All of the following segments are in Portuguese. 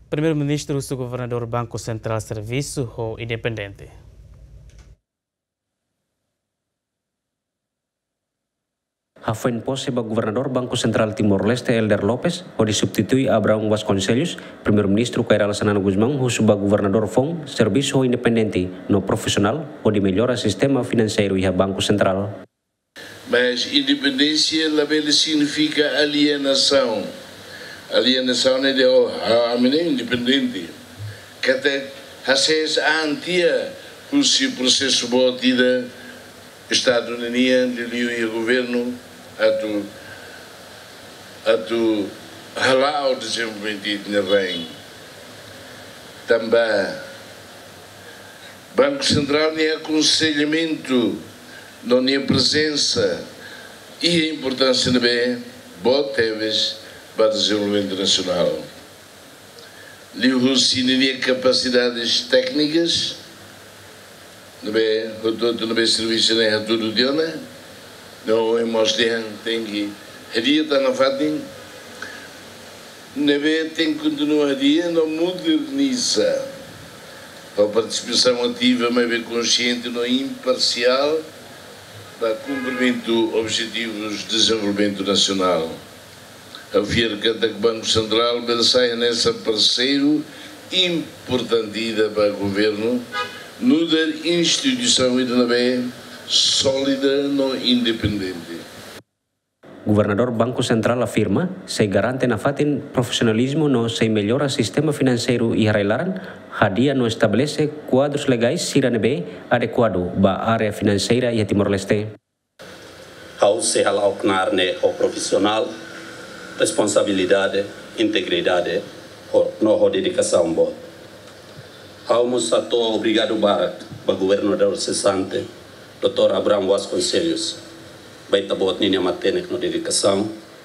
Primeiro-Ministro do Governador Banco Central Serviço ou Independente. Foi impossível governador Banco Central Timor-Leste Elder Lopes, onde substitui Abraham Vasconcelos, primeiro-ministro Cairala Sanano Guzmão, o governador FON, serviço independente, no profissional, onde melhora o sistema financeiro e o Banco Central. Mas independência significa alienação. Alienação é de independente. Que até acesso antia o processo botida Estado Unido e o governo a tu halau o desenvolvimento na bem. Também Banco Central nem aconselhamento, não nem presença e a importância de bem boteves para o desenvolvimento nacional. Liu-se nem capacidades técnicas, não é serviço nem a tudo dia, não é mostrar tem que dia está na fatin, não é tem que continuar dia não moderniza a participação ativa, mas bem consciente, não imparcial para cumprimento objetivos de desenvolvimento nacional. A FIERCA do Banco Central sai nessa parceiro importante para o governo no da instituição sólida no independente. Governador Banco Central afirma se garante na fatin profissionalismo no se melhora o sistema financeiro e arreglaran, Hadia não estabelece quadros legais siranebe adequado para a área financeira e Timor-Leste. Ao se halaucnar o profissional, responsabilidade, integridade, no dedicação boa. Vamos a todo obrigado Barak, para o governador cessante, Dr. Abraham Vasconcelos, vai tabot ninha matenek no dedicação,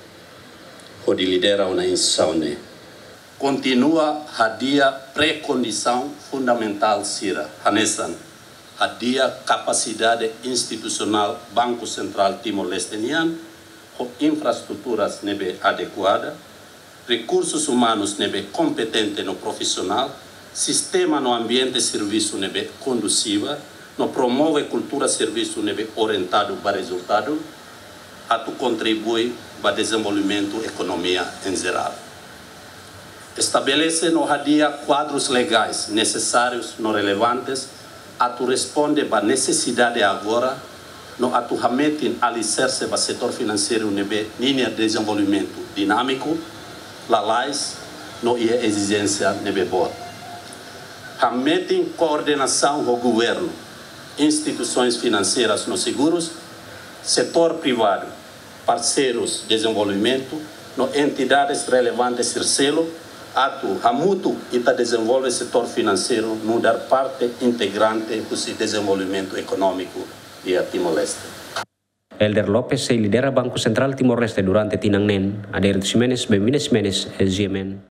onde lidera uma instituição. Continua a dia pré-condição fundamental sira, Hanesan, a dia capacidade institucional Banco Central Timor-Leste com infraestruturas nebe adequada, recursos humanos nebe competente no profissional, sistema no ambiente de serviço nebe conduciva, no promove cultura serviço nebe orientado para resultado, a tu contribui para desenvolvimento da economia em geral. Estabelece no dia quadros legais necessários no relevantes, a tu responde para necessidade agora, no atualmente alicerce para o setor financeiro nebe linha de desenvolvimento dinâmico, lalais, no e exigência nebe boa. Hametem coordenação do governo, instituições financeiras nos seguros, setor privado, parceiros de desenvolvimento, no entidades relevantes terceiro, atu hamutu ita desenvolve setor financeiro no dar parte integrante do desenvolvimento econômico de Timor-Leste. Elder Lopes se lidera Banco Central Timor-Leste durante Tinang Nen, Ader Ximenes, Bemines Menes, SGMN.